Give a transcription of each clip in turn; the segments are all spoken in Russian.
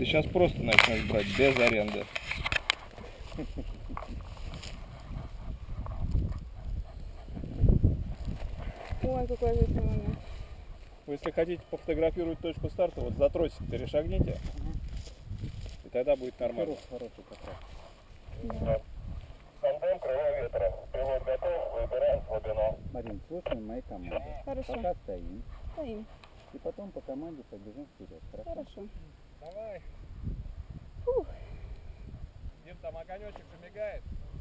Ты сейчас просто начнешь брать без аренды. Ой, какой здесь момент. Вы, если хотите пофотографировать точку старта, вот за тросик перешагните, и тогда будет нормально. Хороший потрав. Да. Тандем, крыло ветра. Пилот готов, выбираем слабину. Марин, слушаем мои команды. Хорошо. Пока стоим. Стоим. И потом по команде побежим вперед. Хорошо. Давай. Фух. Дим, там огонечек же мигает.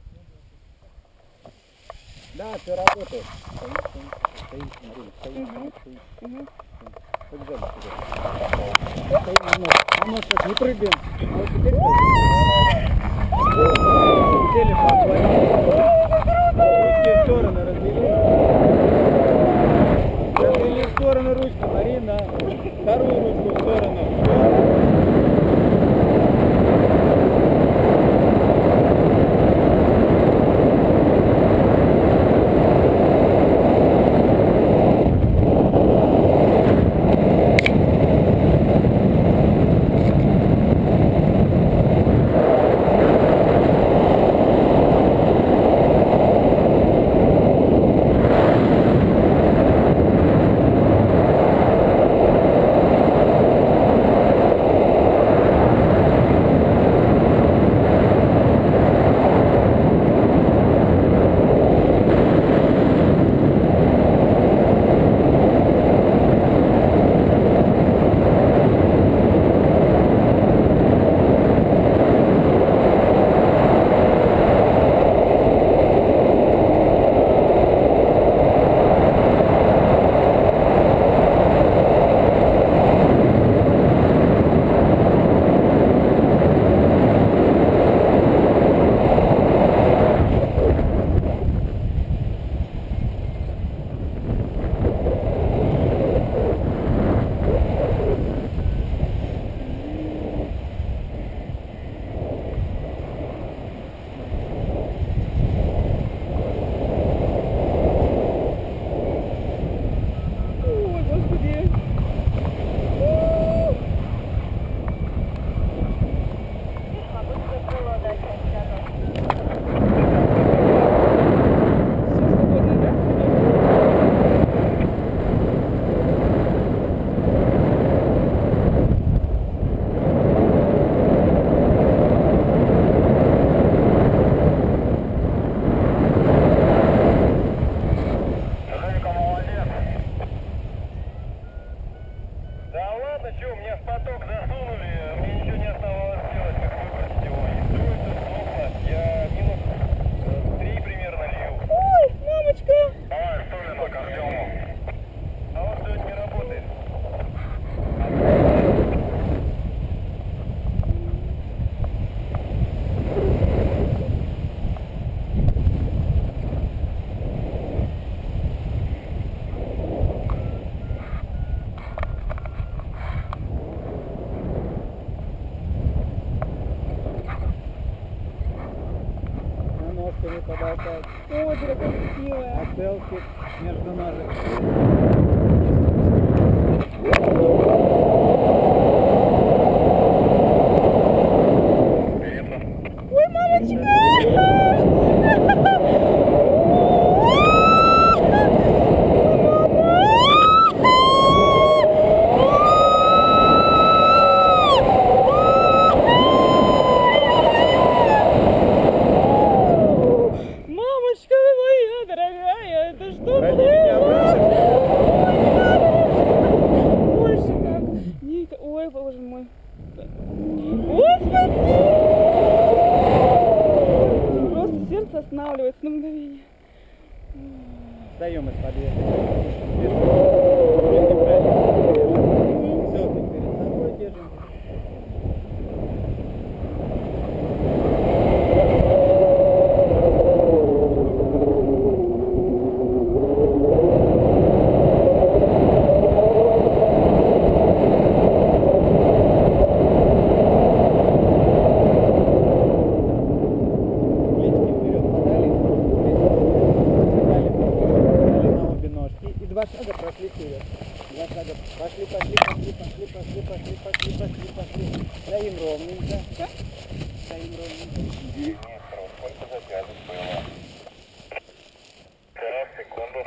Да, все работает. Стоим, стоим, Марин, стоим, Угу. стоим. Угу. Побежали вперед. Стоим немножко. А может так не прыгаем. А вот теперь Сели по ручки в стороны развели. Развели в сторону ручки, Марина. Вторую ручку в сторону. Ой, господи. Жека, молодец. Да ладно, что, мне в поток засунули, мне ничего не оставалось делать, как выбросить его. И строится плохо, я минус 3 примерно лил. Ой, мамочка. Давай, столено к Артему. А он сегодня не работает. На ножками поболтать. Ой, ты такая красивая. А селфи между ножек. Ой, мамочка. Мамочка моя дорогая, это что Родители было? обратно. Больше Пошли. Стоим ровненько. Что? Стоим ровненько. Сколько заказов было? Так, секунду.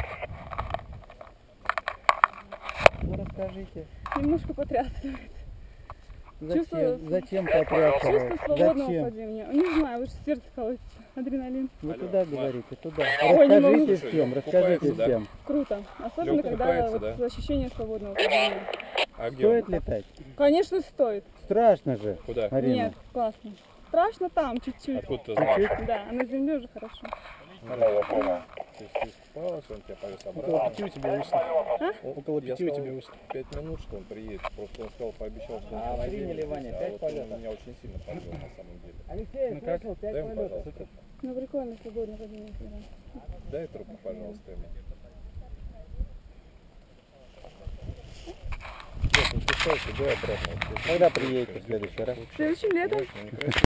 Ну расскажите. Немножко потрясывает. Чувствую- Зачем Чувство потрясывает? свободного Зачем? падения. Не знаю, лучше сердце колотится. Адреналин. Вы Алло, туда Маш. говорите, туда. Ой, не могу. Расскажите Слушай, всем, Лёха расскажите купается, да? всем. Круто. Особенно, Лёгко когда купается, вот да? ощущение свободного падения. А где он? Стоит летать? Конечно, стоит. Страшно же, Куда? Арина. Нет, классно. Страшно там чуть-чуть. Откуда ты знаешь? Да, а на земле уже хорошо. Я понял. Ты искупалась, он тебя повез Около обратно. 5 у тебя вышло. Около 5 у тебя вышло. 5 минут, что он приедет. Просто он сказал, пообещал, что он А сейчас приняли, приедет. Ваня, А 5 вот он полетов? меня очень сильно подвел на самом деле. Алексей, Ну как? слышал, 5 Дай ему, полетов. пожалуйста. Ну, прикольно, свободное падение. Да. Дай трубку, пожалуйста, ему. Лёха, ты стой, иди обратно. Когда приедете в следующий раз? Следующим летом? Конечно, не красиво.